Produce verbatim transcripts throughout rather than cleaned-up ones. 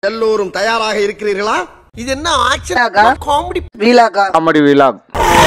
எல்லோரும் தயாராக இருக்கிறீர்களா? இது என்ன ஆக்ஷன் காமெடி வீலாகா? காமெடி வீலாக்.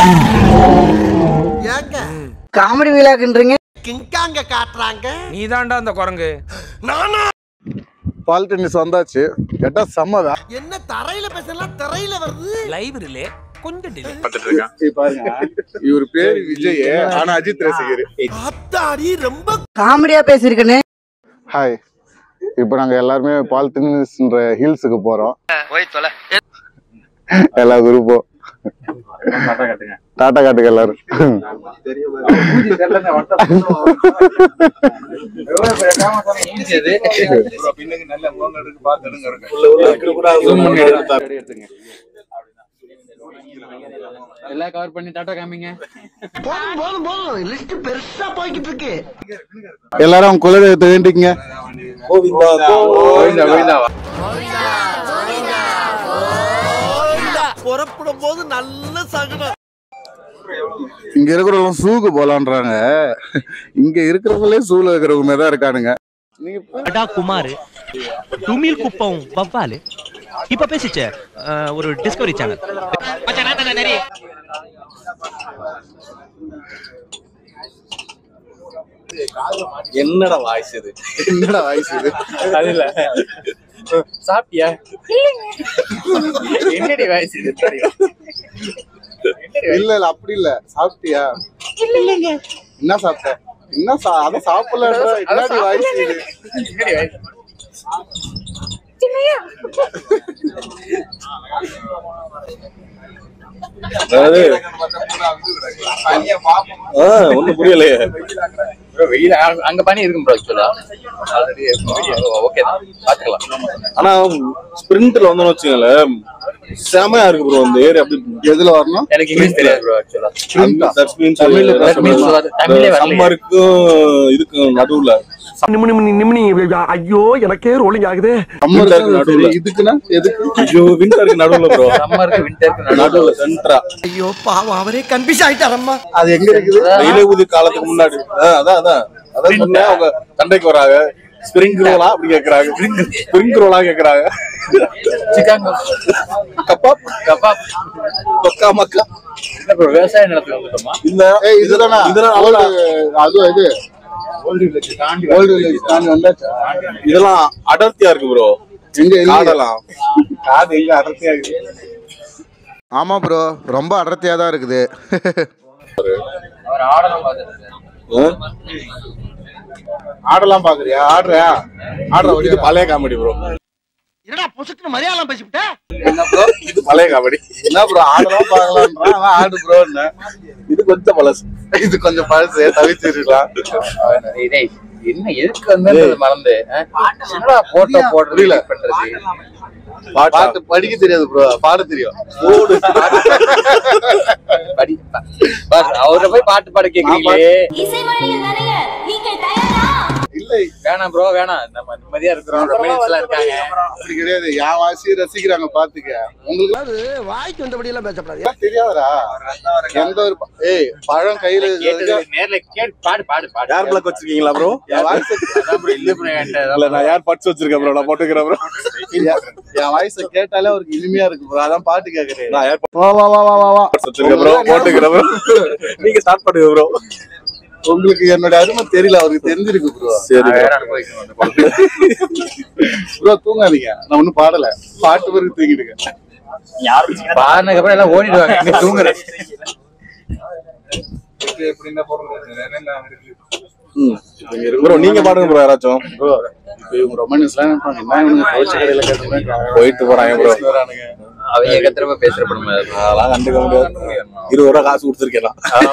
ஏங்க காமெடி வீலாக்ன்றீங்க? கிங்காங்க காட்றாங்க. நீதான்டா அந்த குரங்கு. நானா? பால் டென்னிஸ் வந்தாச்சு. கேட்டா செம்மதா. என்ன தரையில பேசலாம் தரையில வருது. லைவ்ல கொஞ்சம் டிலே பண்ணிட்டு இருக்கான். இங்க பாருங்க. இவர் பேர் விஜய், ஆனா அஜித் ரசிகர். அத்தாடி ரொம்ப காமெடியா பேசிருக்கனே. ஹாய். இப்போ நாங்க எல்லாரும் பால் டென்னிஸ்ன்ற ஹில்ஸ்க்கு போறோம். போய் தொலை. எல்லா குரூப்பும் டாடா காட்டுங்க. டாடா காட்டுங்க எல்லாரும். எல்லாம் கவர் பண்ணி டாடா காமிங்க. போதும் போதும் போதும் லிஸ்ட் பெருசா போய்கிட்டு இருக்கு. எல்லாரும் குலதெய்வத்தை வேண்டிக்கங்க. கோவிந்தா கோவிந்தா கோவிந்தா. புறப்படும் போது நல்ல சகுனம். இங்க இருக்கிறவங்க சூக்கு போலான்றாங்க. இங்க இருக்கிறவங்களே சூல இருக்கிறவங்க தான் இருக்கானுங்க. அடா குமார் துமில் குப்பம் வவ்வாலு இப்ப பேசிச்ச ஒரு டிஸ்கவரி சேனல். என்னடா வாய்ஸ் இது? என்னடா வாய்ஸ் இது? அது இல்ல சாப்பிட்டியா? என்னடி வாய்ஸ் இது? இல்ல இல்ல அப்படி இல்ல. சாப்பிட்டியா? இல்லங்க. என்ன சாப்பிட்ட? என்ன அத சாப்பிடலன்ற என்னடி வாய்ஸ் இது? என்னடி வாய்ஸ்? ஒண்ணும் புரியலையே. வெயில் அங்க பனி இருக்கும் ப்ரோ. ஆக்சுவலா ஆல்ரெடி ஓகே தான், பாத்துக்கலாம். ஆனா ஸ்பிரிண்ட்ல வந்தோம்னு வச்சுக்கோங்களேன், செமையா இருக்கு ப்ரோ. அந்த ஏரியா அப்படி எதுல வரணும் எனக்கு இங்கிலீஷ் தெரியாது ப்ரோ. ஆக்சுவலா தமிழ்ல தமிழ்ல சம்மருக்கும் இதுக்கும் நடுவுல. ஐயோ எனக்கே ரோலிங் ஆகுது. இதுக்குன்னா எதுக்கு? ஐயோ விண்டருக்கு நடுவுல ப்ரோ. சம்மருக்கு விண்டருக்கு நடுவுல சென்டரா. ஐயோ பாவம் அவரே கன்ஃபியூஸ் ஆயிட்டாரம்மா. அது எங்க இருக்குது? இலையுதி காலத்துக்கு முன்னாடி. அதான் அதான் அதான் சொன்னேன். அவங்க சண்டைக்கு வராங்க. ஸ்பிரிங் ரோலா அப்படி கேக்குறாங்க. ஸ்பிரிங் ரோலா கேக்குறாங்க. சிக்கன் கபாப் கபாப் பக்கா மக்கா. என்ன ப்ரோ விவசாய நிலத்துக்கு வந்துட்டோமா? இந்த இதுதானா? இதெல்லாம் அது இது ஓல்ட் வில்லேஜ் தாண்டி ஓல்ட் வில்லேஜ் தாண்டி வந்தாச்சா? இதெல்லாம் அடர்த்தியா இருக்கு ப்ரோ. எங்க காடலாம் காது எங்க அடர்த்தியா இருக்கு? ஆமா ப்ரோ, ரொம்ப அடர்த்தியா தான் இருக்குது. அவர் ஆடலாம் பாத்துட்டாரு. ஆடலாம் பாக்குறியா? ஆடுறியா? ஆடுற இது பழைய காமெடி ப்ரோ. என்னடா பொசுக்கு மலையாளம் பேசிவிட்ட? என்ன ப்ரோ இது பழைய காமெடி? என்ன ப்ரோ ஆடலாம் பாக்கலாம்ன்றான் அவன். ஆடு ப்ரோன்னு. இது கொஞ்சம் பழசு. இது கொஞ்சம் பழசு, தவிச்சிருக்கலாம். டேய் என்ன எதுக்கு வந்து மறந்து என்னடா போட்டோ போடுறது பண்றது? பாட்டு படிக்க தெரியாது ப்ரோ, பாட தெரியும். படி பாரு, அவரை போய் பாட்டு பாட கேக்குறீங்களே. இல்லை வேணாம் ப்ரோ வேணாம். நம்ம நிம்மதியா இருக்கிறோம். ரொமான்ஸ் எல்லாம் இருக்காங்க. அப்படி கிடையாது. என் வாசி ரசிக்கிறாங்க பாத்துக்க. உங்களுக்கு வாய்க்கு வந்தபடி எல்லாம் பேசப்படாது. தெரியாதா? எந்த ஒரு ஏய் பழம் கையில நேர்ல கேட் பாடு பாடு பாடு. யார் பிளாக் வச்சிருக்கீங்களா ப்ரோ? என் வாய்ஸ் இல்ல ப்ரோ இல்ல நான் யார் பட்ஸ் வச்சிருக்கேன் ப்ரோ. நான் போட்டுக்கிறேன் ப்ரோ. என் வாய்ஸ் கேட்டாலே அவருக்கு இனிமையா இருக்கு ப்ரோ. அதான் பாட்டு கேக்குறேன். நான் யார் வா வா வா வா வா வச்சிருக்கேன் ப்ரோ. போட்டுக்கிறேன் ப்ரோ. நீங்க ஸ்டார்ட் பண்ணுங்க ப்ரோ. உங்களுக்கு என்னோட அருமை தெரியல, அவருக்கு தெரிஞ்சிருக்கு ப்ரோ. சரி ப்ரோ தூங்காதீங்க. நான் ஒண்ணும் பாடல. பாட்டு பிறகு தூங்கிடுங்க. பாடினதுக்கு அப்புறம் எல்லாம் ஓடிடுவாங்க. தூங்குறேன். ப்ரோ நீங்க பாடுங்க ப்ரோ. யாராச்சும் ப்ரோ இவங்க ரொமான்ஸ்லாம் போயிட்டு போறாங்க ப்ரோ. அவங்க எக்கத்திரமா பேசுற படம் அதெல்லாம் கண்டுக்க முடியாது. இருபது ரூபா காசு கொடுத்துருக்கேன்.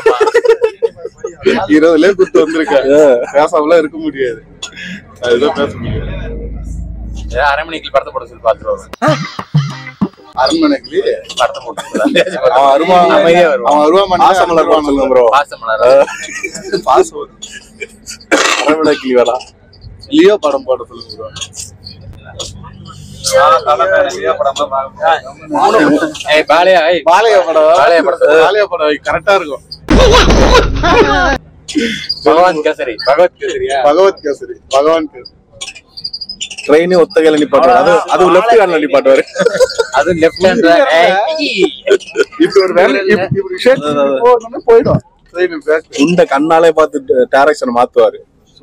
இருபதுல கொடுத்து வந்திருக்கேன். பேசாமலாம் இருக்க முடியாது. அதுதான் பேச முடியாது. அரை மணிக்கு படத்தை போட சொல்லி பாத்துருவாங்க. அரண்மனைக்கு படத்தை போட்டு அவன் வருவான். அவன் வருவான். பாசமலர் வருவான் சொல்லுங்க ப்ரோ. பாசமலர் பாசம் அரண்மனைக்கு வரா. லியோ படம் போட சொல்லுங்க ப்ரோ. பாலையா பாலையா படம் பாலையா படம் பாலையா படம் கரெக்டா இருக்கும். பகவான் கேசரி பகவத் கேசரியா பகவத் கேசரி பகவான் கேசரி ட்ரெயினே ஒத்தகையில நிப்பாட்டுவாரு. அது அது லெஃப்ட் ஹேண்ட்ல நிப்பாட்டுவாரு. அது லெஃப்ட் ஹேண்ட் இப்படி ஒரு வேலை இப்படி ஷேக் போறதுன்னு போய்டும். இந்த கண்ணாலே பார்த்து டைரக்ஷன் மாத்துவாரு.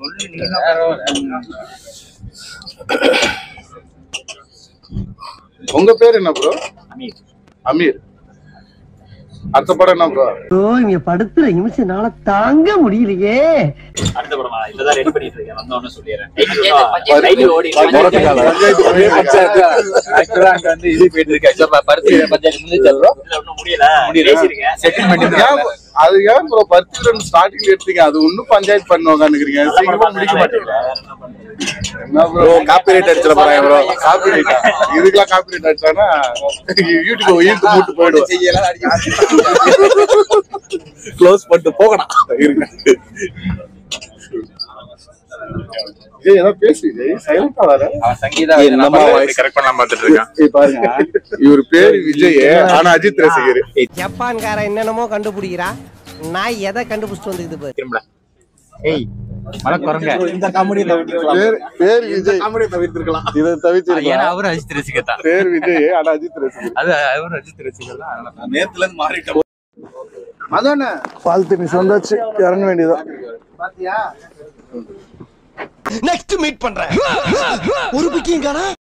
உங்க பேர் என்ன ப்ரோ? அமீர். அமீர். அடுத்த படம் என்ன ப்ரோ? இங்க படுத்துற நிமிஷம்னால தாங்க முடியலையே. அடுத்த படமா இப்பதான் ரெடி பண்ணிட்டு இருக்கேன். வந்தோன்னு சொல்லிடுறேன். வந்து இது போயிட்டு இருக்கு. பருத்தி பஞ்சாயத்து முடிஞ்சு முடியல முடியல செட்டில்மெண்ட். அது ஏன் ப்ரோ பருத்தி ரெண்டு ஸ்டார்டிங்ல எடுத்தீங்க? அது ஒன்னும் பஞ்சாயத்து பண்ண உட்காந்துக்கிறீங்க. சீக்கிரமா முடிக்க மாட்டீங்க. என்ன ப்ரோ காப்பிரைட் அடிச்சிட போறாங்க ப்ரோ? காப்பிரைட்டா? இதுக்கெல்லாம் காப்பிரைட் அடிச்சானா யூடியூப் ஈர்த்து மூட்டு போயிடுவோம். க்ளோஸ் பண்ணிட்டு போகணும். இருங்க ஏய் ஏதோ பேசி சைலண்டா வர. சங்கீதா நம்ம வாய்ஸ் கரெக்ட் பண்ணலாம் பார்த்துட்டு இருக்கேன். பாருங்க இவர் பேரு விஜய், ஆனா அஜித் ரசிகர். ஜப்பான்கார என்னென்னமோ கண்டுபிடிக்கிறா, நான் எதை கண்டுபிடிச்சிட்டு வந்துக்குது பாரு. திரும்பல. ஏய் மல குரங்க. இந்த காமெடி பேர் பேர் விஜய். காமெடி தவிர்த்திருக்கலாம். இத தவிர்த்திருக்கலாம். ஏன்னா அவர் அஜித் ரசிகர் தான். பேர் விஜய், ஆனா அஜித் ரசிகர். அது அவர் அஜித் ரசிகர் தான். நான் நேத்துல இருந்து மாறிட்டேன். அதானே பால் தண்ணி சொந்தாச்சு, இறங்க வேண்டியதான். நெக்ஸ்ட் மீட் பண்றேன். ஒரு பிக்கிங் காணா.